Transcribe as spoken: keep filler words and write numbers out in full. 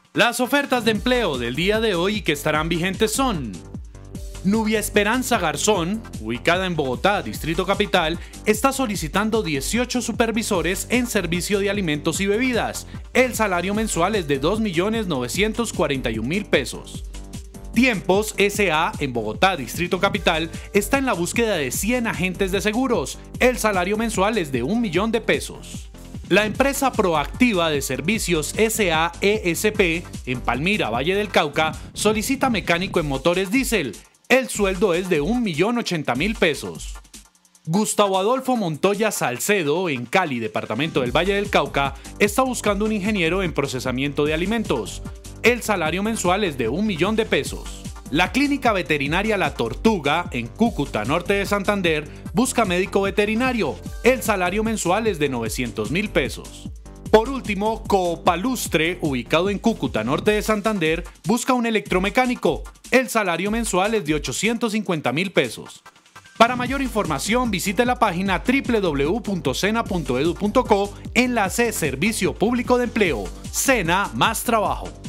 Las ofertas de empleo del día de hoy que estarán vigentes son: Nubia Esperanza Garzón, ubicada en Bogotá, Distrito Capital, está solicitando dieciocho supervisores en servicio de alimentos y bebidas. El salario mensual es de dos millones novecientos cuarenta y un mil pesos. Tiempos S A en Bogotá, Distrito Capital, está en la búsqueda de cien agentes de seguros. El salario mensual es de un millón de pesos. La empresa Proactiva de Servicios S A E S P en Palmira, Valle del Cauca, solicita mecánico en motores diésel. El sueldo es de un millón ochenta mil pesos. Gustavo Adolfo Montoya Salcedo, en Cali, departamento del Valle del Cauca, está buscando un ingeniero en procesamiento de alimentos. El salario mensual es de un millón de pesos. La clínica veterinaria La Tortuga, en Cúcuta, norte de Santander, busca médico veterinario. El salario mensual es de novecientos mil pesos. Por último, Coopalustre, ubicado en Cúcuta, norte de Santander, busca un electromecánico. El salario mensual es de ochocientos cincuenta mil pesos. Para mayor información, visite la página w w w punto sena punto edu punto co, enlace Servicio Público de Empleo. Sena, más trabajo.